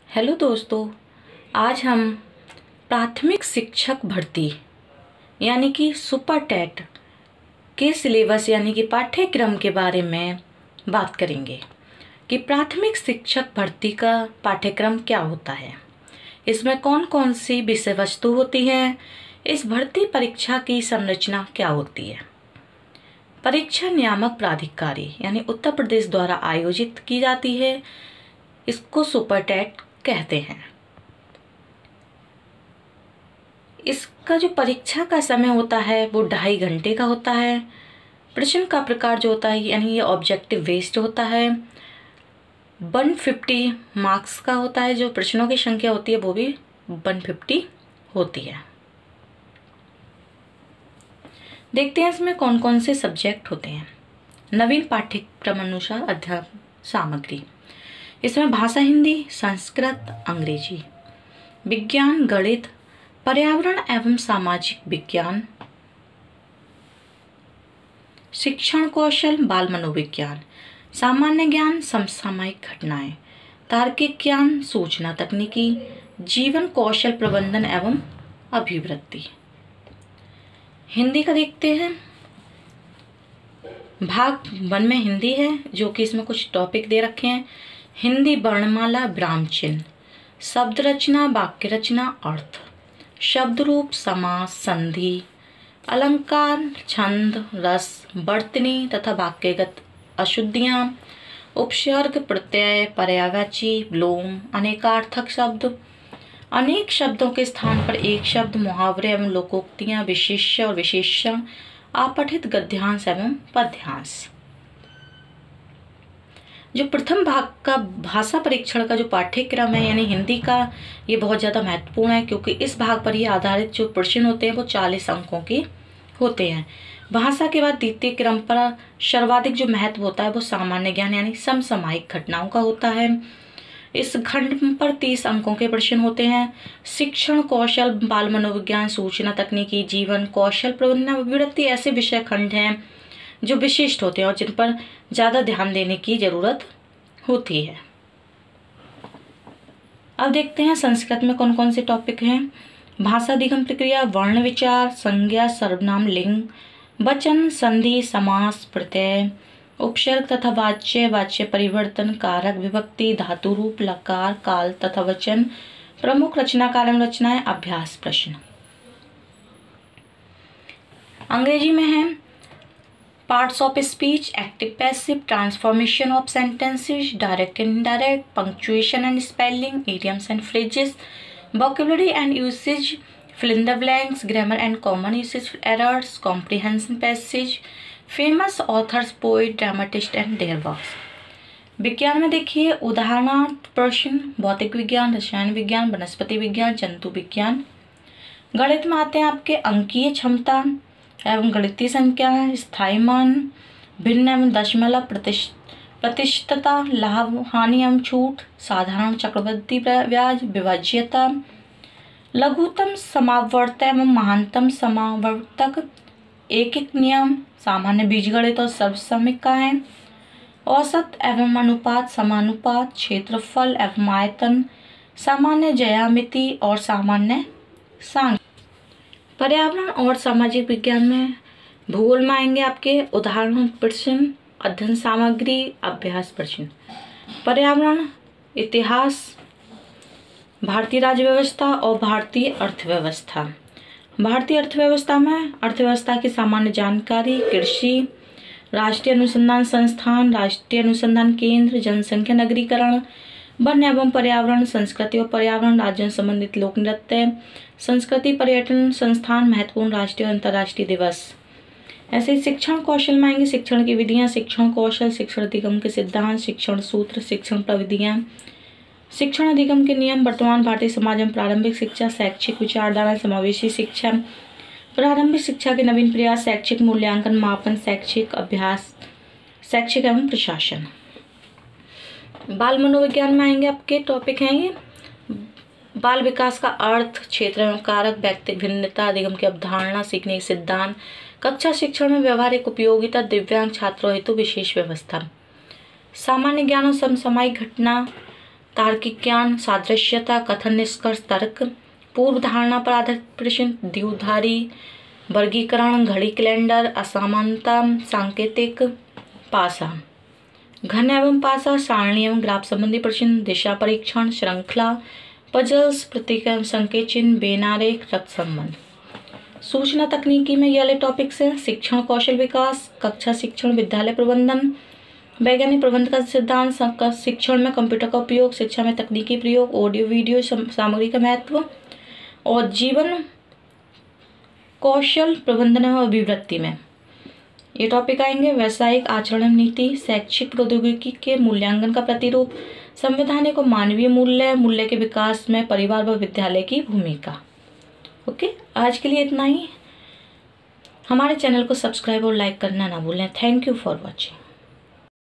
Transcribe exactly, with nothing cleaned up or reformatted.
Hello दोस्तों, आज हम प्राथमिक शिक्षक भर्ती यानी कि सुपर टेट के सिलेबस यानी कि पाठ्यक्रम के बारे में बात करेंगे कि प्राथमिक शिक्षक भर्ती का पाठ्यक्रम क्या होता है, इसमें कौन कौन सी विषय वस्तु होती है, इस भर्ती परीक्षा की संरचना क्या होती है। परीक्षा नियामक प्राधिकारी यानी उत्तर प्रदेश द्वारा आयोजित की जाती है, इसको सुपर टेट कहते हैं। इसका जो परीक्षा का समय होता है वो ढाई घंटे का होता है। प्रश्न का प्रकार जो होता है यानी ये ऑब्जेक्टिव बेस्ड होता है। एक सौ पचास मार्क्स का होता है, जो प्रश्नों की संख्या होती है वो भी एक सौ पचास होती है। देखते हैं इसमें कौन कौन से सब्जेक्ट होते हैं। नवीन पाठ्यक्रम अनुसार अध्ययन सामग्री, इसमें भाषा हिंदी, संस्कृत, अंग्रेजी, विज्ञान, गणित, पर्यावरण एवं सामाजिक विज्ञान, शिक्षण कौशल, बाल मनोविज्ञान, सामान्य ज्ञान, समसामयिक घटनाएं, तार्किक ज्ञान, सूचना तकनीकी, जीवन कौशल प्रबंधन एवं अभिवृत्ति। हिंदी का देखते हैं। भाग वन में हिंदी है, जो कि इसमें कुछ टॉपिक दे रखे हैं। हिंदी वर्णमाला, विराम चिन्ह, शब्द रचना, वाक्य रचना, अर्थ, शब्द रूप, समास, संधि, अलंकार, छंद, रस, वर्तनी तथा वाक्यगत अशुद्धियां, उपसर्ग, प्रत्यय, पर्यायवाची, विलोम, अनेकार्थक शब्द, अनेक शब्दों के स्थान पर एक शब्द, मुहावरे एवं लोकोक्तियां, विशेष्य और विशेषण, आपठित गद्यांश एवं पद्यांश। जो प्रथम भाग का भाषा परीक्षण का जो पाठ्यक्रम है यानी हिंदी का, ये बहुत ज़्यादा महत्वपूर्ण है, क्योंकि इस भाग पर ही आधारित जो प्रश्न होते हैं वो चालीस अंकों के होते हैं। भाषा के बाद द्वितीय क्रम पर सर्वाधिक जो महत्व होता है वो सामान्य ज्ञान यानी समसामयिक घटनाओं का होता है। इस खंड पर तीस अंकों के प्रश्न होते हैं। शिक्षण कौशल, बाल मनोविज्ञान, सूचना तकनीकी, जीवन कौशल प्रबंधन, अभिवृत्ति ऐसे विषय खंड हैं जो विशिष्ट होते हैं और जिन पर ज़्यादा ध्यान देने की जरूरत होती है। अब देखते हैं संस्कृत में कौन कौन से टॉपिक हैं। भाषा अधिगम प्रक्रिया, वर्ण विचार, संज्ञा, सर्वनाम, लिंग, वचन, संधि, समास, प्रत्यय, उपसर्ग तथा वाच्य, वाच्य परिवर्तन, कारक, विभक्ति, धातु रूप, लकार, काल तथा वचन, प्रमुख रचनाकार एवं रचनाएं, अभ्यास प्रश्न। अंग्रेजी में है parts of speech, active passive, transformation of sentences, direct and indirect, punctuation and spelling, idioms and phrases, vocabulary and usage, fill in the blanks, grammar and common usage errors, comprehension passage, famous authors, poet, dramatist and their works। विज्ञान में देखिए उदाहरणार्थ प्रश्न, भौतिक विज्ञान, रसायन विज्ञान, वनस्पति विज्ञान, जंतु विज्ञान। गणित में आते हैं आपके अंकीय क्षमता एवं गणितीय संख्या, स्थायी मान, भिन्न एवं दशमलव, प्रतिशत प्रतिशतता, लाभ हानि एवं छूट, साधारण चक्रवृद्धि ब्याज, विभाज्यता, लघुतम समावर्तक एवं महानतम समावर्तक, एक एक नियम, सामान्य बीजगणित और सर्वसमीकरण, औसत एवं अनुपात, समानुपात, क्षेत्रफल एवं आयतन, सामान्य ज्यामिति और सामान्य सांख्यिकी। पर्यावरण और सामाजिक विज्ञान में भूगोल में आएंगे आपके उदाहरण प्रश्न, अध्ययन सामग्री, अभ्यास प्रश्न। पर्यावरण, इतिहास, भारतीय राज्य व्यवस्था और भारतीय अर्थव्यवस्था। भारतीय अर्थव्यवस्था में अर्थव्यवस्था की सामान्य जानकारी, कृषि, राष्ट्रीय अनुसंधान संस्थान, राष्ट्रीय अनुसंधान केंद्र, जनसंख्या, नगरीकरण, वन एवं पर्यावरण, संस्कृति और पर्यावरण, राज्यों संबंधित लोक नृत्य, संस्कृति, पर्यटन संस्थान, महत्वपूर्ण राष्ट्रीय और अंतर्राष्ट्रीय दिवस। ऐसे ही शिक्षण कौशल में आएंगे शिक्षण की विधियां, शिक्षण कौशल, शिक्षण अधिगम के सिद्धांत, शिक्षण सूत्र, शिक्षण प्रविधियां, शिक्षण अधिगम के नियम, वर्तमान भारतीय समाज में प्रारंभिक शिक्षा, शैक्षिक विचारधारा, समावेशी शिक्षा, प्रारंभिक शिक्षा के नवीन प्रयास, शैक्षिक मूल्यांकन, मापन, शैक्षिक अभ्यास, शैक्षिक एवं प्रशासन। बाल मनोविज्ञान में आएंगे आपके टॉपिक हैं ये बाल विकास का अर्थ, क्षेत्र एवं कारक, व्यक्तिगत भिन्नता, अधिगम की अवधारणा, सीखने के सिद्धांत, कक्षा शिक्षण में व्यवहारिक उपयोगिता, दिव्यांग छात्रों हेतु विशेष व्यवस्था, सामान्य ज्ञान और समसामयिक घटना तार्किक ज्ञान, सादृश्यता, कथन, निष्कर्ष, तर्क, पूर्व धारणा पर आधारित प्रश्न, द्विधारी वर्गीकरण, घड़ी कैलेंडर, असमानता, सांकेतिक, पासा, घन एवं पासा, सारणी एवं ग्राफ संबंधी प्रश्न, दिशा परीक्षण, श्रृंखला, पजल्स, प्रतीक एवं संकेत चिन्ह, बेनारेख, रक्त संबंध। सूचना तकनीकी में ये वाले टॉपिक्स हैं: शिक्षण कौशल विकास, कक्षा शिक्षण, विद्यालय प्रबंधन, वैज्ञानिक प्रबंध का सिद्धांत, शिक्षण में कंप्यूटर का उपयोग, शिक्षा में तकनीकी प्रयोग, ऑडियो वीडियो सामग्री का महत्व, और जीवन कौशल प्रबंधन एवं अभिवृत्ति में ये टॉपिक आएंगे। व्यावसायिक आचरण नीति, शैक्षिक प्रौद्योगिकी के मूल्यांकन का प्रतिरूप, संवैधानिक और मानवीय मूल्य, मूल्य के विकास में परिवार व विद्यालय की भूमिका। ओके, आज के लिए इतना ही। हमारे चैनल को सब्सक्राइब और लाइक करना ना भूलें। Thank you for watching.